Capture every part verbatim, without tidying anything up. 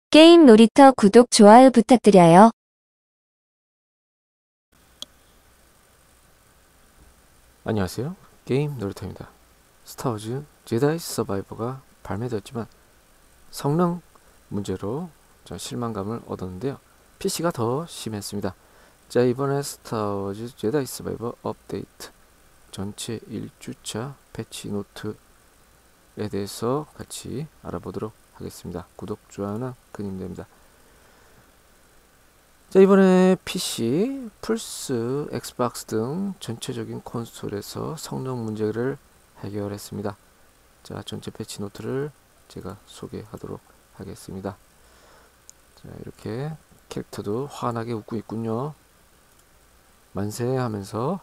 게임 놀이터 구독, 좋아요 부탁드려요. 안녕하세요. 게임 놀이터입니다. 스타워즈 제다이 서바이버가 발매되었지만 성능 문제로 좀 실망감을 얻었는데요. 피씨가 더 심했습니다. 자, 이번에 스타워즈 제다이 서바이버 업데이트 전체 일 주차 패치 노트에 대해서 같이 알아보도록 하겠습니다. 구독, 좋아요는 큰 힘이 됩니다. 자, 이번에 피씨, 플스, 엑스박스 등 전체적인 콘솔에서 성능 문제를 해결했습니다. 자, 전체 패치 노트를 제가 소개하도록 하겠습니다. 자, 이렇게 캐릭터도 환하게 웃고 있군요. 만세 하면서.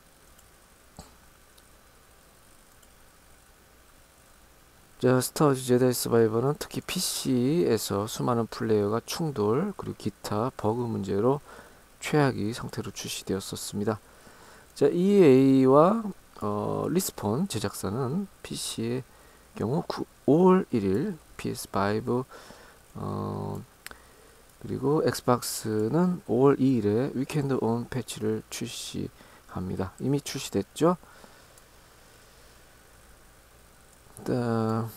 자, 스타워즈 제다이 서바이버는 특히 피씨에서 수많은 플레이어가 충돌 그리고 기타 버그 문제로 최악의 상태로 출시되었었습니다. 자, 이에이와 어, 리스폰 제작사는 피씨의 경우 오월 일일, 피에스오 어, 그리고 엑스박스는 오월 이일에 위켄드 온 패치를 출시합니다. 이미 출시됐죠. 자,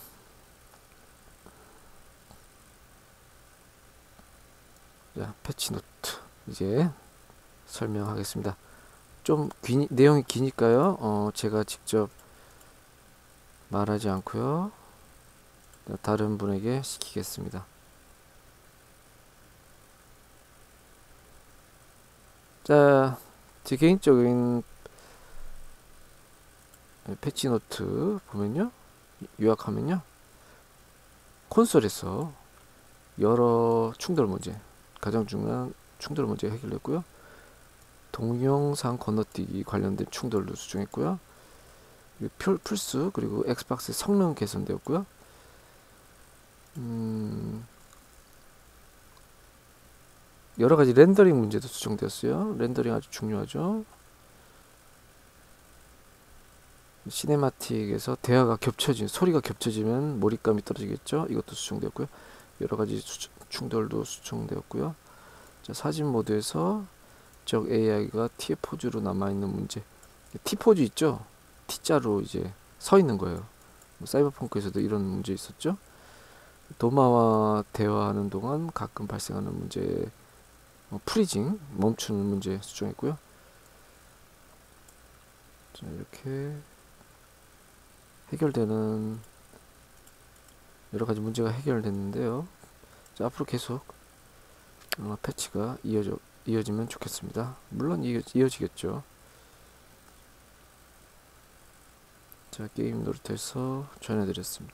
자, 패치 노트 이제 설명하겠습니다. 좀 기, 내용이 기니까요. 어, 제가 직접 말하지 않고요. 다른 분에게 시키겠습니다. 자, 제 개인적인 패치 노트 보면요. 요약하면요, 콘솔에서 여러 충돌 문제, 가장 중요한 충돌 문제가 해결됐고요. 동영상 건너뛰기 관련된 충돌도 수정했고요. 플스 그리고 엑스박스의 성능 개선되었고요. 음, 여러가지 렌더링 문제도 수정되었어요. 렌더링 아주 중요하죠. 시네마틱에서 대화가 겹쳐진, 소리가 겹쳐지면 몰입감이 떨어지겠죠. 이것도 수정되었고요. 여러가지 수, 충돌도 수정되었고요. 자, 사진 모드에서 적 에이아이가 T의 포즈로 남아있는 문제. T 포즈 있죠? T자로 이제 서 있는 거예요. 뭐 사이버펑크에서도 이런 문제 있었죠. 도마와 대화하는 동안 가끔 발생하는 문제, 뭐 프리징, 멈추는 문제 수정했고요. 자, 이렇게 해결되는 여러가지 문제가 해결됐는데요. 자, 앞으로 계속 어, 패치가 이어져, 이어지면 좋겠습니다. 물론 이어, 이어지겠죠. 자, 게임 놀이터에서 전해드렸습니다.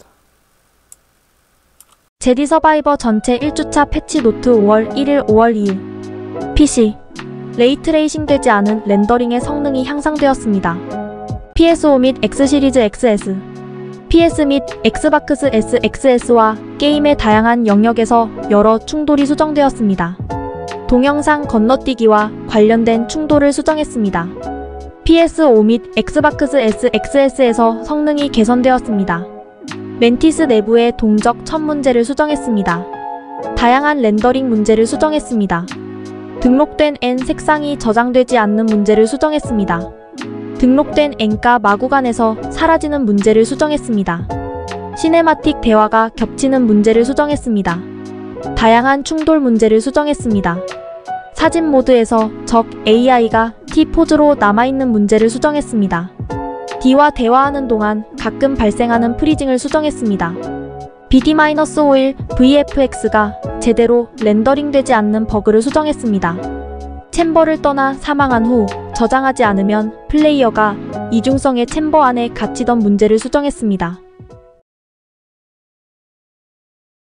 제디 서바이버 전체 일 주차 패치 노트 오월 일일, 오월 이일. 피씨. 레이트레이싱 되지 않은 렌더링의 성능이 향상되었습니다. 피에스오 및 X 시리즈 엑스에스, 피에스 및 엑스박스 에스 엑스에스와 게임의 다양한 영역에서 여러 충돌이 수정되었습니다. 동영상 건너뛰기와 관련된 충돌을 수정했습니다. 피에스오 및 엑스박스 에스 엑스에스에서 성능이 개선되었습니다. 멘티스 내부의 동적 첫 문제를 수정했습니다. 다양한 렌더링 문제를 수정했습니다. 등록된 N 색상이 저장되지 않는 문제를 수정했습니다. 등록된 N가 마구간에서 사라지는 문제를 수정했습니다. 시네마틱 대화가 겹치는 문제를 수정했습니다. 다양한 충돌 문제를 수정했습니다. 사진 모드에서 적 에이아이가 T 포즈로 남아있는 문제를 수정했습니다. D와 대화하는 동안 가끔 발생하는 프리징을 수정했습니다. 비디 오일 브이에프엑스가 제대로 렌더링되지 않는 버그를 수정했습니다. 챔버를 떠나 사망한 후 저장하지 않으면 플레이어가 이중성의 챔버 안에 갇히던 문제를 수정했습니다.